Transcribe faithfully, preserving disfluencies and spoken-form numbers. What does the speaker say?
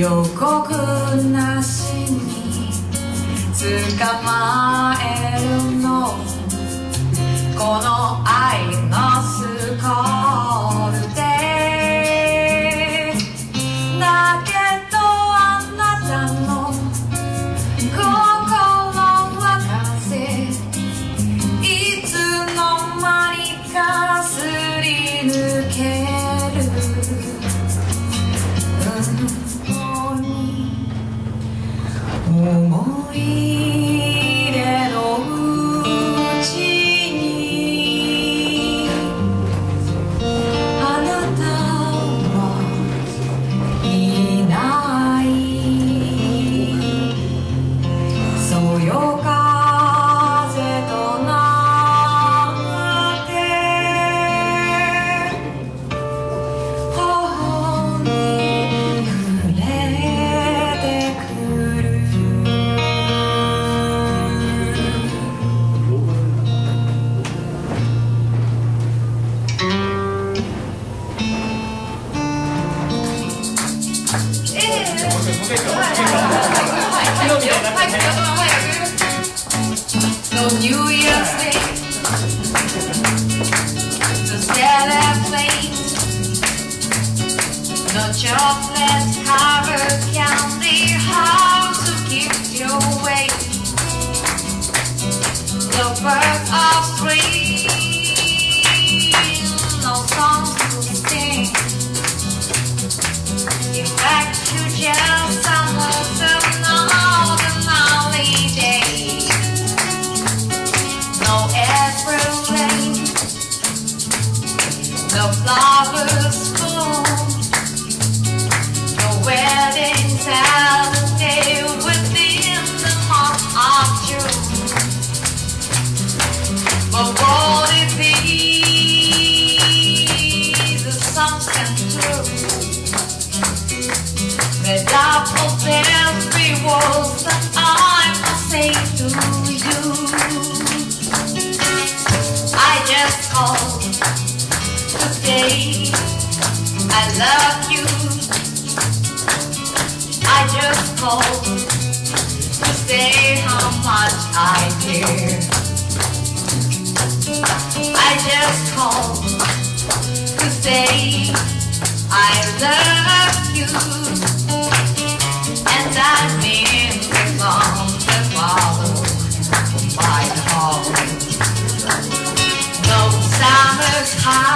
予告なしに捕まえるのこの愛のスコールでだけどあなたの心は風いつの間にかすり抜ける思い出のうちにあなたはいないそよ風となって頬に触れてくるNo New Year's Day to celebrate. No chocolate covered candy how to keep you awake. No birds of spring, no songs to sing. In fact, you just almost another lonely day. No April rain, no flowers bloom, no wedding Saturday within the month of June. But would it be the something true? The double-barreled rewards that I must say to you. I just called to say I love you. I just called to say how much I care. I just called to say I love you. And I mean the song that follows by the hall. No summer's high.